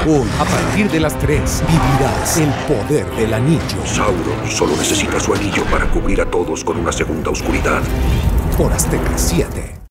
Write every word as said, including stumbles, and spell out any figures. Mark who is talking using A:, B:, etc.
A: Hoy, a partir de las tres, vivirás el poder del anillo.
B: Sauron solo necesita su anillo para cubrir a todos con una segunda oscuridad.
A: Por Azteca siete.